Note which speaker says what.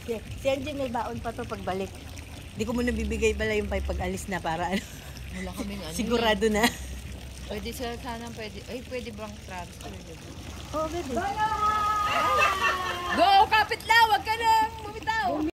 Speaker 1: Si Angie may baon pa to pagbalik. Hindi ko muna bibigay pala yung pag alis na para ano.
Speaker 2: Wala kaming ano.
Speaker 1: Sigurado na.
Speaker 2: Pwede sila sana, pwede bang transfer, diba?
Speaker 1: Oo, oh, baby.
Speaker 2: Go! Kapit lang! Huwag ka nang bumitaw!